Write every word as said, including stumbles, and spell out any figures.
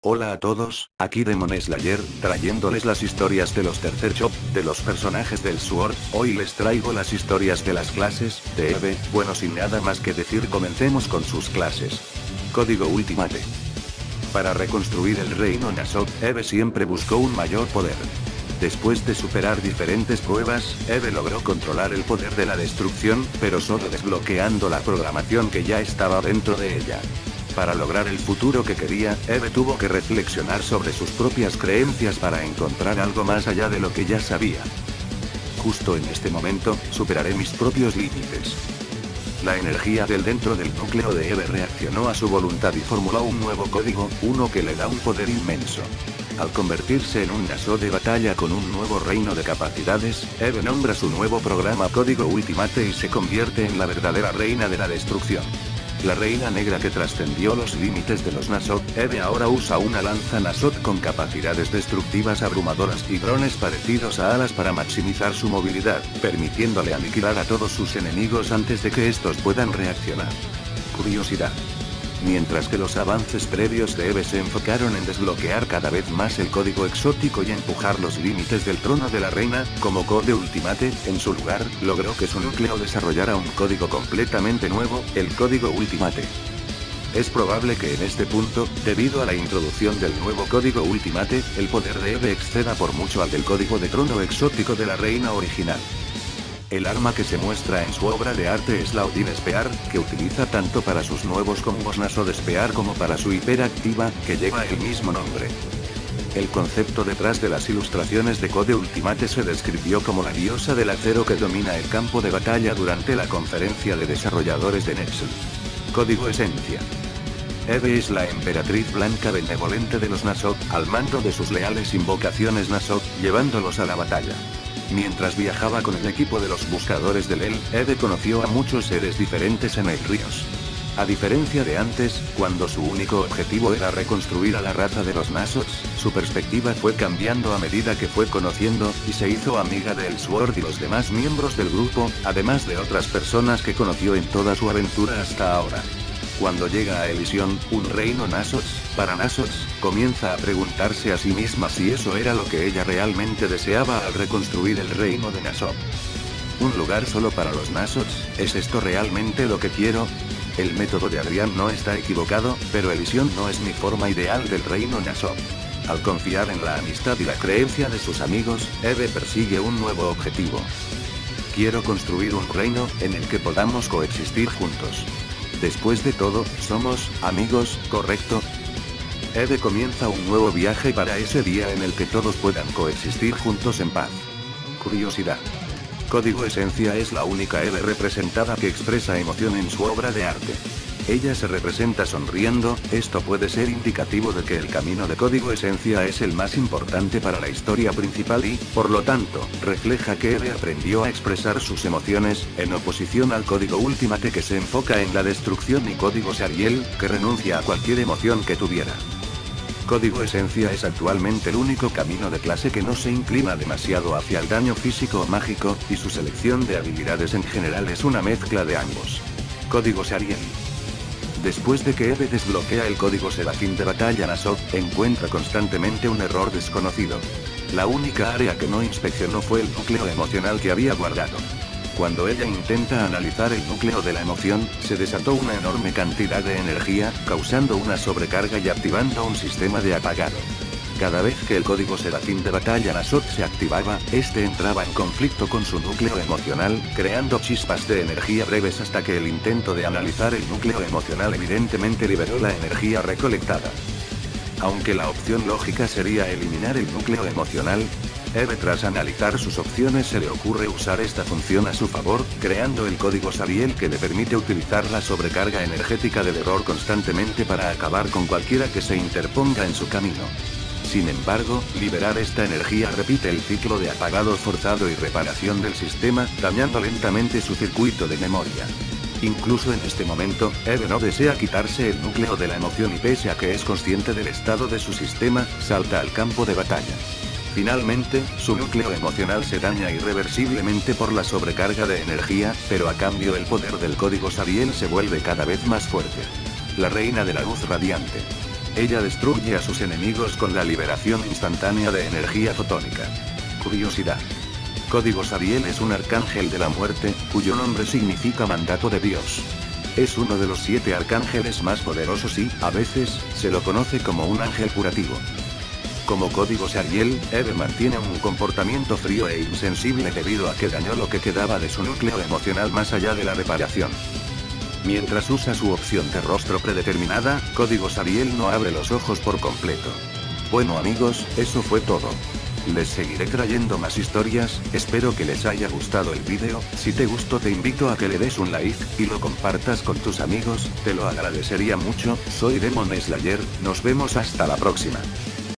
Hola a todos, aquí Demon Slayer, trayéndoles las historias de los Tercer Chop, de los personajes del Sword. Hoy les traigo las historias de las clases de Eve. Bueno, sin nada más que decir, comencemos con sus clases. Código Ultimate. Para reconstruir el reino Nasoth, Eve siempre buscó un mayor poder. Después de superar diferentes pruebas, Eve logró controlar el poder de la destrucción, pero solo desbloqueando la programación que ya estaba dentro de ella. Para lograr el futuro que quería, Eve tuvo que reflexionar sobre sus propias creencias para encontrar algo más allá de lo que ya sabía. Justo en este momento, superaré mis propios límites. La energía del dentro del núcleo de Eve reaccionó a su voluntad y formuló un nuevo código, uno que le da un poder inmenso. Al convertirse en un Nasoth de batalla con un nuevo reino de capacidades, Eve nombra su nuevo programa Código Ultimate y se convierte en la verdadera reina de la destrucción. La reina negra que trascendió los límites de los Nasoth, Eve ahora usa una lanza Nasoth con capacidades destructivas abrumadoras y drones parecidos a alas para maximizar su movilidad, permitiéndole aniquilar a todos sus enemigos antes de que estos puedan reaccionar. Curiosidad. Mientras que los avances previos de Eve se enfocaron en desbloquear cada vez más el código exótico y empujar los límites del trono de la reina, como Code Ultimate, en su lugar, logró que su núcleo desarrollara un código completamente nuevo, el Código Ultimate. Es probable que en este punto, debido a la introducción del nuevo Código Ultimate, el poder de Eve exceda por mucho al del código de trono exótico de la reina original. El arma que se muestra en su obra de arte es la Odin Spear, que utiliza tanto para sus nuevos combos Nasoth Spear como para su hiperactiva, que lleva el mismo nombre. El concepto detrás de las ilustraciones de Code Ultimate se describió como la diosa del acero que domina el campo de batalla durante la conferencia de desarrolladores de Nexus. Código Esencia. Eve es la emperatriz blanca benevolente de los Nasoth, al mando de sus leales invocaciones Nasoth, llevándolos a la batalla. Mientras viajaba con el equipo de los buscadores del El, Eve conoció a muchos seres diferentes en el ríos. A diferencia de antes, cuando su único objetivo era reconstruir a la raza de los Nasoth, su perspectiva fue cambiando a medida que fue conociendo, y se hizo amiga del Sword y los demás miembros del grupo, además de otras personas que conoció en toda su aventura hasta ahora. Cuando llega a Elysion, un reino Nasoth, para Nasoth, comienza a preguntarse a sí misma si eso era lo que ella realmente deseaba al reconstruir el reino de Nasoth. ¿Un lugar solo para los Nasoth? ¿Es esto realmente lo que quiero? El método de Adrián no está equivocado, pero Elysion no es mi forma ideal del reino Nasoth. Al confiar en la amistad y la creencia de sus amigos, Eve persigue un nuevo objetivo. Quiero construir un reino, en el que podamos coexistir juntos. Después de todo, somos amigos, ¿correcto? Eve comienza un nuevo viaje para ese día en el que todos puedan coexistir juntos en paz. Curiosidad. Código Esencia es la única Eve representada que expresa emoción en su obra de arte. Ella se representa sonriendo, esto puede ser indicativo de que el camino de Código Esencia es el más importante para la historia principal y, por lo tanto, refleja que Eve aprendió a expresar sus emociones, en oposición al Código Ultimate que se enfoca en la destrucción y Código Sariel, que renuncia a cualquier emoción que tuviera. Código Esencia es actualmente el único camino de clase que no se inclina demasiado hacia el daño físico o mágico, y su selección de habilidades en general es una mezcla de ambos. Código Sariel. Después de que Eve desbloquea el código Serafín de batalla Nasoth, encuentra constantemente un error desconocido. La única área que no inspeccionó fue el núcleo emocional que había guardado. Cuando ella intenta analizar el núcleo de la emoción, se desató una enorme cantidad de energía, causando una sobrecarga y activando un sistema de apagado. Cada vez que el código Serafín de batalla Nasoth se activaba, este entraba en conflicto con su núcleo emocional, creando chispas de energía breves hasta que el intento de analizar el núcleo emocional evidentemente liberó la energía recolectada. Aunque la opción lógica sería eliminar el núcleo emocional, Eve tras analizar sus opciones se le ocurre usar esta función a su favor, creando el código Sariel que le permite utilizar la sobrecarga energética del error constantemente para acabar con cualquiera que se interponga en su camino. Sin embargo, liberar esta energía repite el ciclo de apagado forzado y reparación del sistema, dañando lentamente su circuito de memoria. Incluso en este momento, Eve no desea quitarse el núcleo de la emoción y pese a que es consciente del estado de su sistema, salta al campo de batalla. Finalmente, su núcleo emocional se daña irreversiblemente por la sobrecarga de energía, pero a cambio el poder del código Sariel se vuelve cada vez más fuerte. La reina de la luz radiante. Ella destruye a sus enemigos con la liberación instantánea de energía fotónica. Curiosidad. Código Sariel es un arcángel de la muerte, cuyo nombre significa mandato de Dios. Es uno de los siete arcángeles más poderosos y, a veces, se lo conoce como un ángel curativo. Como Código Sariel, Eve mantiene un comportamiento frío e insensible debido a que dañó lo que quedaba de su núcleo emocional más allá de la reparación. Mientras usa su opción de rostro predeterminada, Código Sariel no abre los ojos por completo. Bueno amigos, eso fue todo. Les seguiré trayendo más historias, espero que les haya gustado el vídeo. Si te gustó te invito a que le des un like, y lo compartas con tus amigos, te lo agradecería mucho. Soy Demon Slayer, nos vemos hasta la próxima.